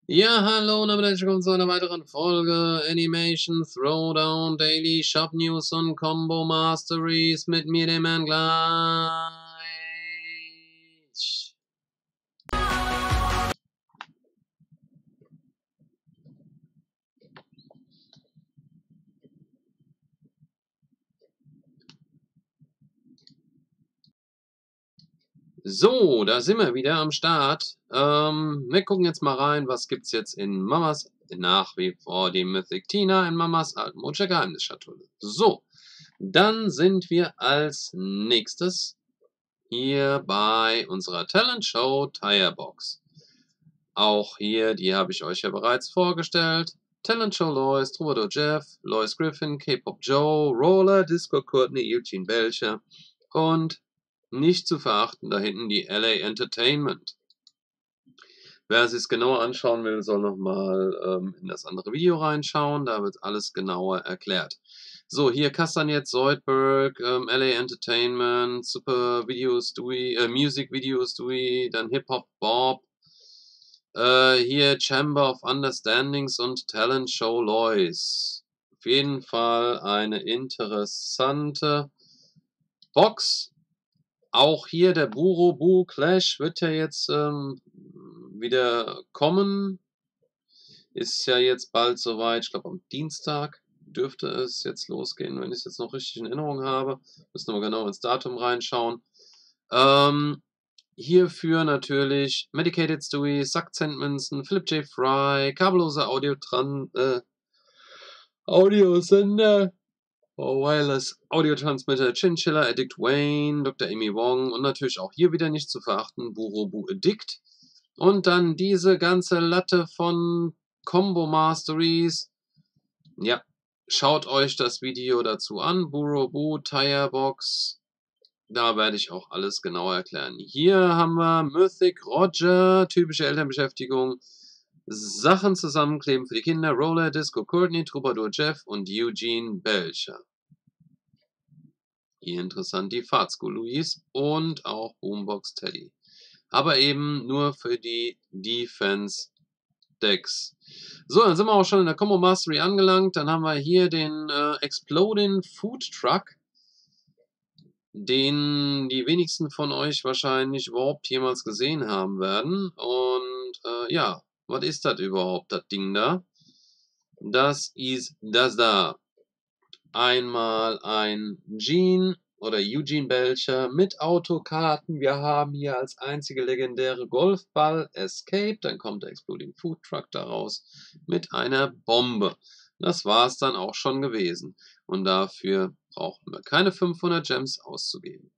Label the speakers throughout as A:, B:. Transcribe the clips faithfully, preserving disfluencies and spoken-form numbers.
A: Ja, hallo und damit herzlich willkommen zu einer weiteren Folge Animation Throwdown Daily Shop News und Combo Masteries mit mir, dem Herrn Gleich. So, da sind wir wieder am Start. Ähm, wir gucken jetzt mal rein, was gibt's jetzt in Mamas, nach wie vor die Mythic Tina in Mamas Altmodischer Geheimnisschatulle. So, dann sind wir als nächstes hier bei unserer Talent Show Tirebox. Auch hier, die habe ich euch ja bereits vorgestellt. Talent Show Lois, Troubadour Jeff, Lois Griffin, K-Pop Joe, Roller, Disco Courtney, Eugene Belcher und nicht zu verachten da hinten die L A Entertainment. Wer sich es genauer anschauen will, soll nochmal ähm, in das andere Video reinschauen, da wird alles genauer erklärt. So, hier Kastanjet, Zoidberg, ähm, L A Entertainment, Super Videos Dewey, äh, Music Videos Dewey, dann Hip Hop Bob, äh, hier Chamber of Understandings und Talent Show Lois. Auf jeden Fall eine interessante Box. Auch hier der Buro Boo Clash wird ja jetzt ähm, wieder kommen. Ist ja jetzt bald soweit. Ich glaube am Dienstag dürfte es jetzt losgehen, wenn ich es jetzt noch richtig in Erinnerung habe. Müssen wir genau ins Datum reinschauen. Ähm, hierfür natürlich Medicated Stewie, Sackzentmünzen, Philip J. Fry, kabellose Audiotran äh, Audiosender, oh, Wireless Audiotransmitter, Chinchilla, Addict Wayne, Doktor Amy Wong und natürlich auch hier wieder nicht zu verachten, Burobu Addict. Und dann diese ganze Latte von Combo Masteries. Ja, schaut euch das Video dazu an. Burobu, Tirebox. Da werde ich auch alles genauer erklären. Hier haben wir Mythic Roger, typische Elternbeschäftigung. Sachen zusammenkleben für die Kinder. Roller, Disco Courtney, Troubadour Jeff und Eugene Belcher. Hier interessant die Fahrtschool Louise und auch Boombox Teddy. Aber eben nur für die Defense Decks. So, dann sind wir auch schon in der Combo Mastery angelangt. Dann haben wir hier den äh, Exploding Food Truck, den die wenigsten von euch wahrscheinlich überhaupt jemals gesehen haben werden. Und äh, ja, was ist das überhaupt, das Ding da? Das ist das da. Einmal ein Gene oder Eugene Belcher mit Autokarten. Wir haben hier als einzige legendäre Golfball Escape. Dann kommt der Exploding Food Truck daraus mit einer Bombe. Das war es dann auch schon gewesen. Und dafür brauchen wir keine fünfhundert Gems auszugeben.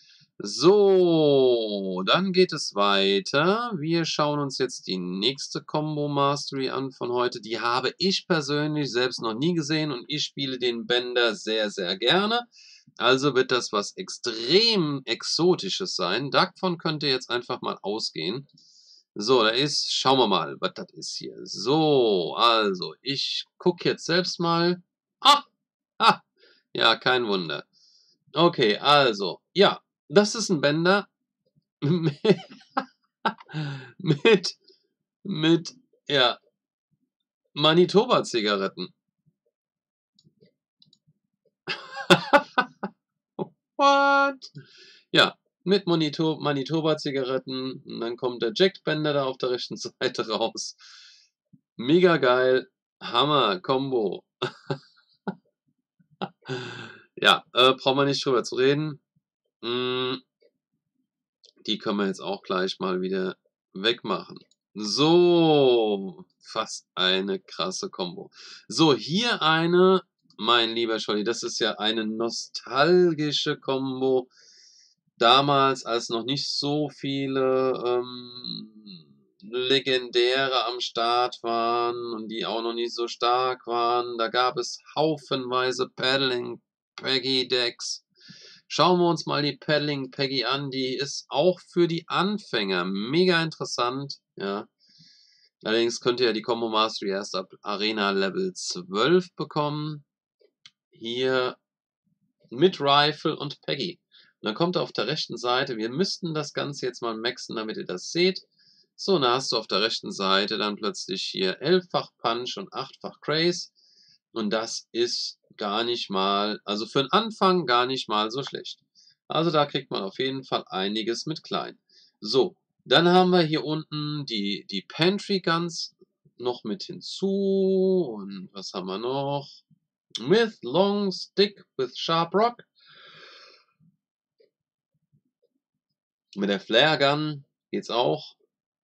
A: So, dann geht es weiter. Wir schauen uns jetzt die nächste Combo Mastery an von heute. Die habe ich persönlich selbst noch nie gesehen und ich spiele den Bender sehr, sehr gerne. Also wird das was extrem Exotisches sein. Davon könnt ihr jetzt einfach mal ausgehen. So, da ist, schauen wir mal, was das ist hier. So, also, ich gucke jetzt selbst mal. Ah, ah, ja, kein Wunder. Okay, also, ja. Das ist ein Bender mit, mit, ja, Manitoba-Zigaretten. What? Ja, mit Manitoba-Zigaretten. Und dann kommt der Jack-Bender da auf der rechten Seite raus. Mega geil. Hammer, Combo. Ja, äh, brauchen wir nicht drüber zu reden. Mm, die können wir jetzt auch gleich mal wieder wegmachen. So, fast eine krasse Combo. So, hier eine, mein lieber Scholli, das ist ja eine nostalgische Combo. Damals, als noch nicht so viele ähm, Legendäre am Start waren und die auch noch nicht so stark waren, da gab es haufenweise Paddling Peggy Decks. Schauen wir uns mal die Paddling Peggy an. Die ist auch für die Anfänger mega interessant. Ja. Allerdings könnt ihr ja die Combo Mastery erst ab Arena Level zwölf bekommen. Hier mit Rifle und Peggy. Und dann kommt er auf der rechten Seite. Wir müssten das Ganze jetzt mal maxen, damit ihr das seht. So, dann hast du auf der rechten Seite dann plötzlich hier elffach Punch und achtfach Craze. Und das ist gar nicht mal, also für den Anfang gar nicht mal so schlecht. Also da kriegt man auf jeden Fall einiges mit klein. So, dann haben wir hier unten die, die Pantry Guns noch mit hinzu. Und was haben wir noch? With Long Stick with Sharp Rock. Mit der Flare Gun geht's auch.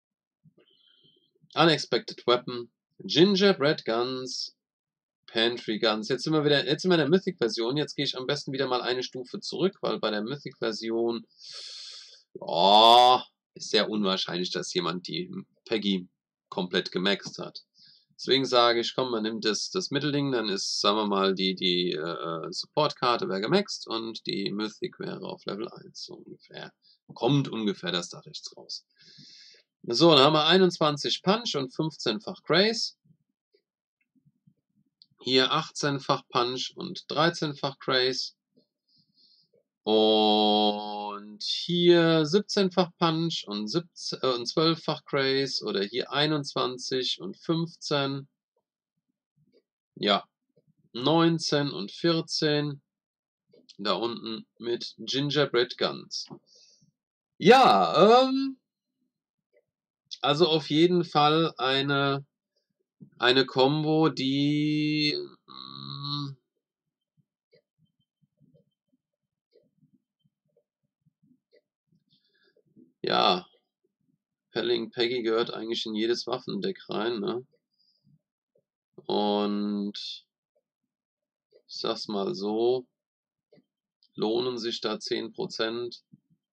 A: Unexpected Weapon. Gingerbread Guns. Pantry Guns. Jetzt sind wir wieder, jetzt sind wir in der Mythic-Version. Jetzt gehe ich am besten wieder mal eine Stufe zurück, weil bei der Mythic-Version oh, ist sehr unwahrscheinlich, dass jemand die Peggy komplett gemaxt hat. Deswegen sage ich, komm, man nimmt das, das Mittelding, dann ist, sagen wir mal, die, die äh, Support-Karte wäre gemaxt und die Mythic wäre auf Level eins, so ungefähr. Kommt ungefähr das da rechts raus. So, dann haben wir einundzwanzig Punch und fünfzehnfach Craze. Hier achtzehnfach Punch und dreizehnfach Craze. Und hier siebzehnfach Punch und, siebzehn, äh, und zwölffach Craze. Oder hier einundzwanzig und fünfzehn. Ja, neunzehn und vierzehn. Da unten mit Gingerbread Guns. Ja, ähm, also auf jeden Fall eine, eine Combo, die mh, ja, Pelling Peggy gehört eigentlich in jedes Waffendeck rein, ne? Und ich sag's mal so, lohnen sich da zehn Prozent.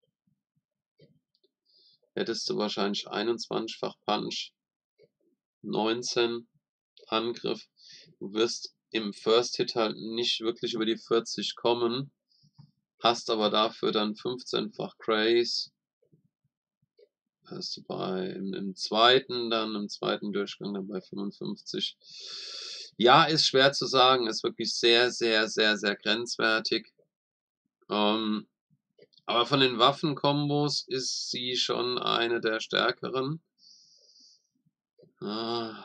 A: Hättest du wahrscheinlich einundzwanzigfach Punch, neunzehn Angriff. Du wirst im First Hit halt nicht wirklich über die vierzig kommen, hast aber dafür dann fünfzehnfach Craze. Hast du bei im, im zweiten dann, im zweiten Durchgang dann bei fünfundfünfzig. Ja, ist schwer zu sagen, ist wirklich sehr, sehr, sehr, sehr grenzwertig. Ähm, aber von den Waffenkombos ist sie schon eine der stärkeren. Ah.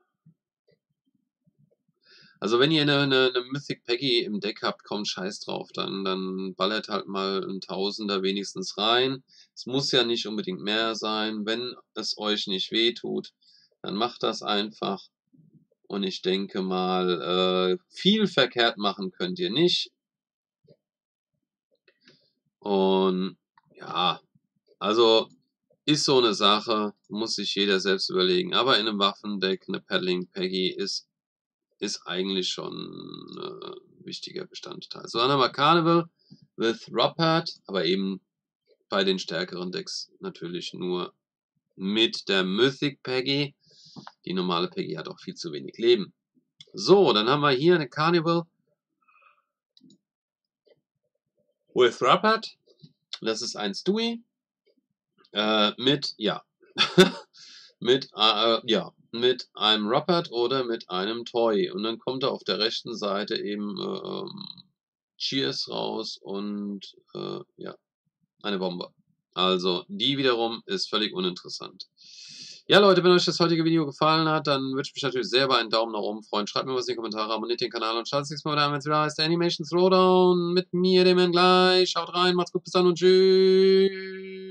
A: Also wenn ihr eine, eine, eine Mythic Peggy im Deck habt, kommt scheiß drauf, dann, dann ballert halt mal ein Tausender wenigstens rein. Es muss ja nicht unbedingt mehr sein. Wenn es euch nicht wehtut, dann macht das einfach. Und ich denke mal, äh, viel verkehrt machen könnt ihr nicht. Und ja, also ist so eine Sache, muss sich jeder selbst überlegen. Aber in einem Waffendeck eine Paddling Peggy ist, ist eigentlich schon ein äh, wichtiger Bestandteil. So, dann haben wir Carnival with Ruppert, aber eben bei den stärkeren Decks natürlich nur mit der Mythic Peggy. Die normale Peggy hat auch viel zu wenig Leben. So, dann haben wir hier eine Carnival with Ruppert. Das ist ein Stewie. Äh, mit, ja, mit, äh, ja, mit einem Ruppert oder mit einem Toy. Und dann kommt da auf der rechten Seite eben äh, Cheers raus und äh, ja, eine Bombe. Also die wiederum ist völlig uninteressant. Ja Leute, wenn euch das heutige Video gefallen hat, dann würde ich mich natürlich sehr über einen Daumen nach oben freuen. Schreibt mir was in die Kommentare, abonniert den Kanal und schaut das nächste Mal wieder an, wenn es wieder heißt, der Animation Throwdown mit mir, dem gleich. Schaut rein, macht's gut, bis dann und tschüss.